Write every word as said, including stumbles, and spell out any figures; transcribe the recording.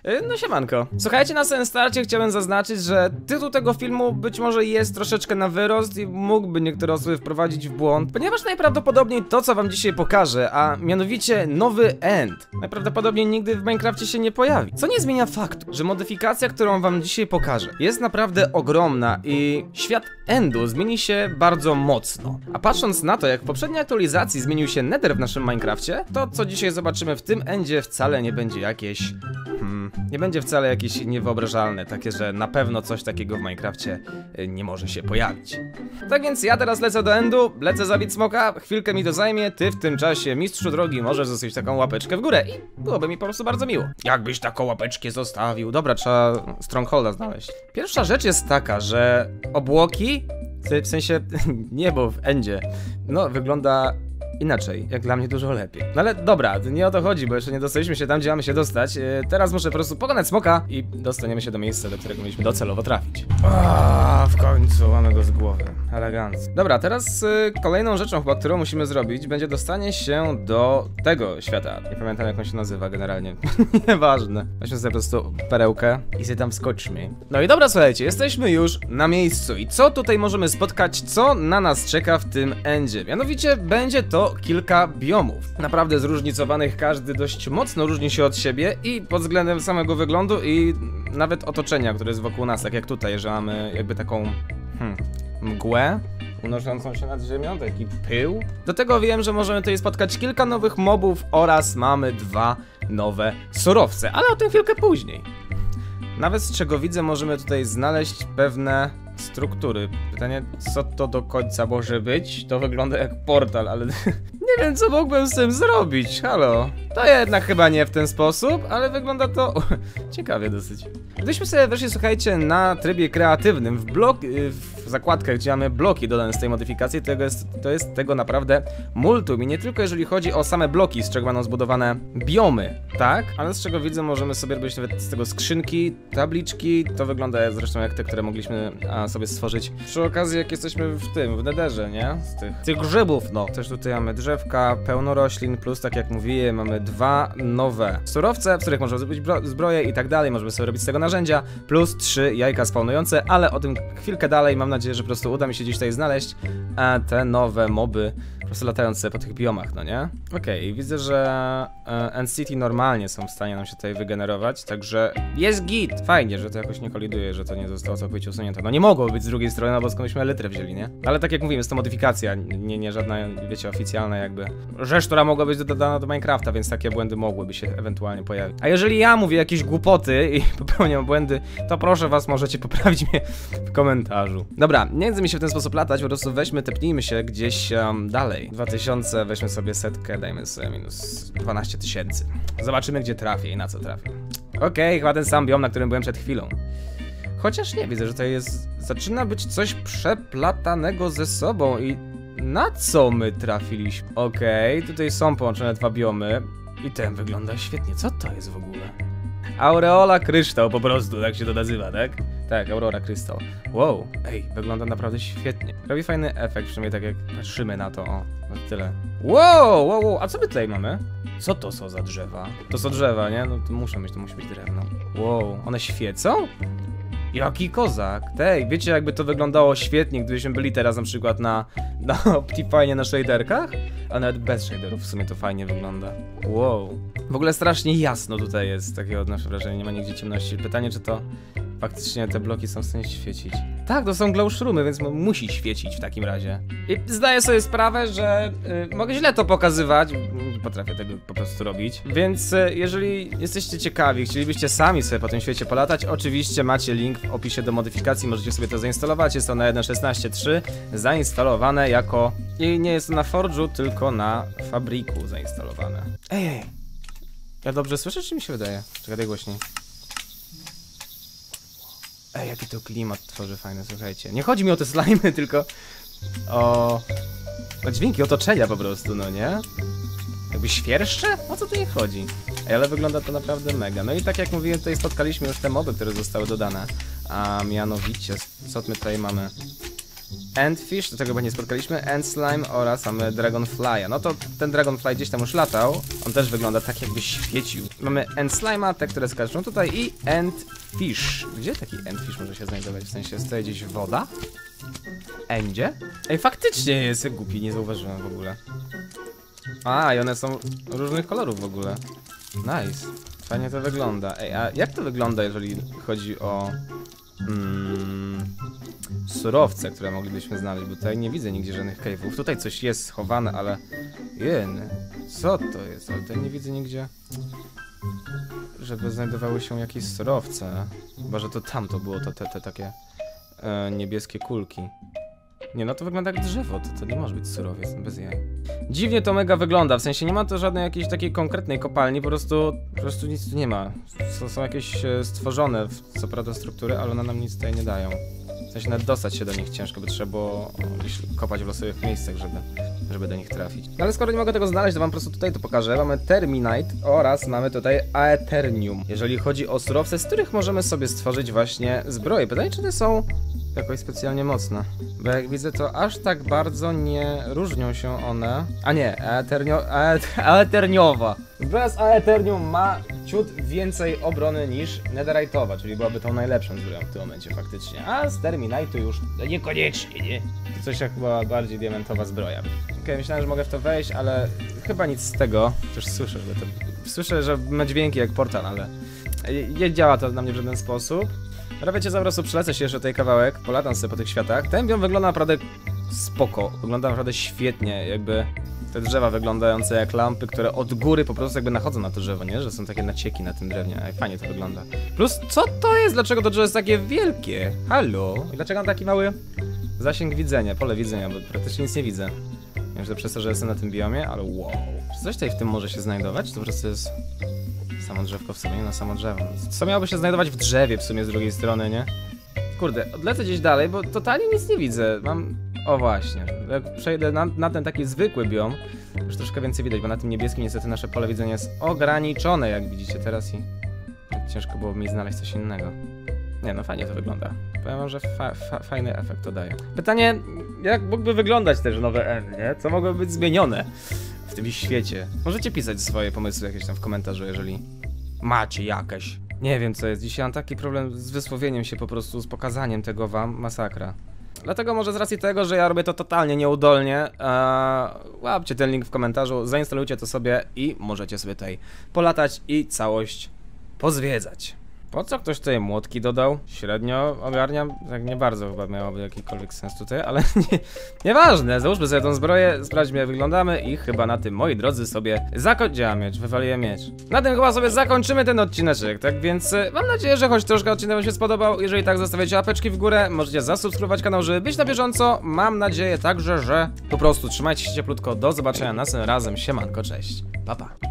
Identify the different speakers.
Speaker 1: No siemanko. Słuchajcie, na samym starcie chciałem zaznaczyć, że tytuł tego filmu być może jest troszeczkę na wyrost i mógłby niektóre osoby wprowadzić w błąd, ponieważ najprawdopodobniej to, co wam dzisiaj pokażę, a mianowicie nowy end, najprawdopodobniej nigdy w Minecrafcie się nie pojawi. Co nie zmienia faktu, że modyfikacja, którą wam dzisiaj pokażę, jest naprawdę ogromna i świat endu zmieni się bardzo mocno. A patrząc na to, jak w poprzedniej aktualizacji zmienił się Nether w naszym Minecrafcie, to co dzisiaj zobaczymy w tym endzie wcale nie będzie jakieś... Hmm, nie będzie wcale jakieś niewyobrażalne, takie, że na pewno coś takiego w Minecrafcie nie może się pojawić. Tak więc ja teraz lecę do endu, lecę zabić smoka, chwilkę mi to zajmie, ty w tym czasie, mistrzu drogi, możesz zostawić taką łapeczkę w górę i byłoby mi po prostu bardzo miło. Jakbyś taką łapeczkę zostawił? Dobra, trzeba strongholda znaleźć. Pierwsza rzecz jest taka, że obłoki, w sensie niebo w endzie, no wygląda inaczej, jak dla mnie dużo lepiej. No ale dobra, nie o to chodzi, bo jeszcze nie dostaliśmy się tam, gdzie mamy się dostać. Yy, teraz muszę po prostu pokonać smoka i dostaniemy się do miejsca, do którego mieliśmy docelowo trafić. O, w końcu mamy go z głowy. Elegancko. Dobra, teraz yy, kolejną rzeczą chyba, którą musimy zrobić, będzie dostanie się do tego świata. Nie pamiętam, jak on się nazywa generalnie. Nieważne. Weźmy sobie po prostu perełkę i sobie tam wskoczmy. No i dobra, słuchajcie, jesteśmy już na miejscu. I co tutaj możemy spotkać, co na nas czeka w tym endzie? Mianowicie będzie to kilka biomów. Naprawdę zróżnicowanych, każdy dość mocno różni się od siebie i pod względem samego wyglądu i nawet otoczenia, które jest wokół nas, tak jak tutaj, że mamy jakby taką hmm, mgłę unoszącą się nad ziemią, taki pył. Do tego wiem, że możemy tutaj spotkać kilka nowych mobów oraz mamy dwa nowe surowce, ale o tym chwilkę później. Nawet z czego widzę, możemy tutaj znaleźć pewne struktury. Pytanie, co to do końca może być? To wygląda jak portal, ale nie wiem, co mógłbym z tym zrobić. Halo? To jednak chyba nie w ten sposób, ale wygląda to ciekawie dosyć. Gdybyśmy sobie weszli, słuchajcie, na trybie kreatywnym, w blok, w zakładkach, gdzie mamy bloki dodane z tej modyfikacji, to jest, to jest tego naprawdę multum. I nie tylko jeżeli chodzi o same bloki, z czego będą zbudowane biomy, tak? Ale z czego widzę, możemy sobie robić nawet z tego skrzynki, tabliczki. To wygląda zresztą jak te, które mogliśmy a, sobie stworzyć przy okazji, jak jesteśmy w tym, w Netherze, nie? Z tych, tych grzybów, no. Też tutaj mamy drzewka, pełno roślin, plus tak jak mówiłem, mamy dwa nowe surowce, w których możemy zrobić zbroję i tak dalej, możemy sobie robić z tego narzędzia, plus trzy jajka spawnujące, ale o tym chwilkę dalej, mam nadzieję, że po prostu uda mi się gdzieś tutaj znaleźć a te nowe moby, po prostu latające po tych biomach, no nie? Okej, okay, widzę, że e, End City normalnie są w stanie nam się tutaj wygenerować, także jest git! Fajnie, że to jakoś nie koliduje, że to nie zostało całkowicie usunięte. No nie mogło być z drugiej strony, no bo skądśmy elytrę wzięli, nie? Ale tak jak mówiłem, jest to modyfikacja, nie, nie żadna, wiecie, oficjalna jakby rzecz, która mogła być dodana do Minecrafta, więc takie błędy mogłyby się ewentualnie pojawić. A jeżeli ja mówię jakieś głupoty i popełniam błędy, to proszę was, możecie poprawić mnie w komentarzu. Dobra, nie chcę mi się w ten sposób latać, po prostu weźmy, tepnijmy się gdzieś um, dalej. dwa tysiące, weźmy sobie setkę, dajmy sobie minus dwanaście tysięcy. Zobaczymy, gdzie trafię i na co trafię. Okej, okay, chyba ten sam biom, na którym byłem przed chwilą. Chociaż nie, widzę, że to jest... zaczyna być coś przeplatanego ze sobą i... na co my trafiliśmy? Okej, okay, tutaj są połączone dwa biomy i ten wygląda świetnie. Co to jest w ogóle? Aureola kryształ, po prostu, tak się to nazywa, tak? Tak, Aurora Krystal. Wow, ej, wygląda naprawdę świetnie. Robi fajny efekt, przynajmniej tak jak patrzymy na to, o, na tyle. Wow, wow, wow, a co my tutaj mamy? Co to są za drzewa? To są drzewa, nie? No to muszą być, to musi być drewno. Wow, one świecą? Jaki kozak! Tej, wiecie, jakby to wyglądało świetnie, gdybyśmy byli teraz na przykład na, na Optifine na shaderkach? A nawet bez shaderów w sumie to fajnie wygląda. Wow. W ogóle strasznie jasno tutaj jest, takie odnoszę wrażenie, nie ma nigdzie ciemności. Pytanie, czy to faktycznie te bloki są w stanie świecić. Tak, to są glow shroomy, więc musi świecić w takim razie. I zdaję sobie sprawę, że y, mogę źle to pokazywać, potrafię tego po prostu robić. Więc y, jeżeli jesteście ciekawi, chcielibyście sami sobie po tym świecie polatać, oczywiście macie link w opisie do modyfikacji, możecie sobie to zainstalować. Jest to na jeden szesnaście trzy zainstalowane jako... I nie jest to na Forge'u, tylko na Fabriku zainstalowane. Ej, ej. Ja dobrze słyszę, czy mi się wydaje? Czekaj głośniej. Ej, jaki to klimat tworzy fajny, słuchajcie. Nie chodzi mi o te slimy, tylko o... o dźwięki otoczenia po prostu, no nie? Jakby świerszcze? O co tu nie chodzi? Ej, ale wygląda to naprawdę mega. No i tak jak mówiłem, tutaj spotkaliśmy już te moby, które zostały dodane. A mianowicie, co my tutaj mamy? Endfish, do tego chyba nie spotkaliśmy, End Slime oraz mamy Dragonfly'a. No to ten Dragonfly gdzieś tam już latał, on też wygląda tak jakby świecił. Mamy End Slime'a, te, które skaczą tutaj i Endfish. Gdzie taki Endfish może się znajdować? W sensie, jest tutaj gdzieś woda? Endzie? Ej, faktycznie jest, jak głupi, nie zauważyłem w ogóle. A, i one są różnych kolorów w ogóle. Nice. Fajnie to wygląda. Ej, a jak to wygląda, jeżeli chodzi o... Mm, surowce, które moglibyśmy znaleźć, bo tutaj nie widzę nigdzie żadnych cave'ów. Tutaj coś jest schowane, ale... Jeny, co to jest? Ale tutaj nie widzę nigdzie, żeby znajdowały się jakieś surowce. Chyba, że to tam to było, to te, te takie e, niebieskie kulki. Nie, no to wygląda jak drzewo, to, to nie może być surowiec, bez jaj. Dziwnie to mega wygląda, w sensie nie ma to żadnej jakiejś takiej konkretnej kopalni, po prostu, po prostu nic tu nie ma. Są, są jakieś e, stworzone, w, co prawda struktury, ale one nam nic tutaj nie dają. W sensie nawet dostać się do nich ciężko, by trzeba było gdzieś kopać w losowych miejscach, żeby, żeby do nich trafić. No ale skoro nie mogę tego znaleźć, to wam po prostu tutaj to pokażę. Mamy Terminite oraz mamy tutaj Aeternium. Jeżeli chodzi o surowce, z których możemy sobie stworzyć właśnie zbroje. Pytanie, czy one są jakoś specjalnie mocne, bo jak widzę, to aż tak bardzo nie różnią się one. A nie, Aeternio... Aet... Aeterniowa. Zbroja z Aeternium ma ciut więcej obrony niż netherite'owa, czyli byłaby tą najlepszą zbroją w tym momencie faktycznie. A z Terminite'u już no niekoniecznie, nie? To coś jak chyba bardziej diamentowa zbroja. Okej, okay, myślałem, że mogę w to wejść, ale chyba nic z tego. Też słyszę, że to... Słyszę, że ma dźwięki jak portal, ale nie działa to na mnie w żaden sposób. Ale wiecie, po prostu przylecę się jeszcze tutaj kawałek, polatam sobie po tych światach. Ten biom wygląda naprawdę spoko, wygląda naprawdę świetnie, jakby te drzewa wyglądające jak lampy, które od góry po prostu jakby nachodzą na to drzewo, nie? Że są takie nacieki na tym drewnie, Ej, fajnie to wygląda. Plus, co to jest? Dlaczego to drzewo jest takie wielkie? Halo? I dlaczego mam taki mały zasięg widzenia, pole widzenia, bo praktycznie nic nie widzę. Nie wiem, że przez to, że jestem na tym biomie, ale wow. Czy coś tutaj w tym może się znajdować? To po prostu jest... Samo drzewko w sobie, nie na samo drzewo. Co miałoby się znajdować w drzewie w sumie z drugiej strony, nie? Kurde, odlecę gdzieś dalej, bo totalnie nic nie widzę. Mam... O właśnie, jak przejdę na, na ten taki zwykły biom, już troszkę więcej widać, bo na tym niebieskim niestety nasze pole widzenia jest ograniczone, jak widzicie teraz i... Ciężko było mi znaleźć coś innego. Nie no, fajnie to wygląda. Powiem wam, że fa fa fajny efekt to daje. Pytanie, jak mógłby wyglądać też nowe End, nie? Co mogłoby być zmienione w tym świecie? Możecie pisać swoje pomysły jakieś tam w komentarzu, jeżeli macie jakieś. Nie wiem co jest, dzisiaj mam taki problem z wysłowieniem się po prostu, z pokazaniem tego wam, masakra. Dlatego może z racji tego, że ja robię to totalnie nieudolnie, ee, łapcie ten link w komentarzu, zainstalujcie to sobie i możecie sobie tutaj polatać i całość pozwiedzać. Po co ktoś tutaj młotki dodał? Średnio ogarniam, tak nie bardzo chyba miałoby jakikolwiek sens tutaj, ale nie, nieważne, załóżmy sobie tą zbroję, sprawdźmy jak wyglądamy i chyba na tym, moi drodzy, sobie zakończyłem miecz, wywaliłem miecz. Na tym chyba sobie zakończymy ten odcineczek, tak więc mam nadzieję, że choć troszkę odcinek wam się spodobał. Jeżeli tak, zostawiacie łapeczki w górę, możecie zasubskrybować kanał, żeby być na bieżąco. Mam nadzieję także, że po prostu trzymajcie się cieplutko, do zobaczenia następnym razem, siemanko, cześć, pa pa.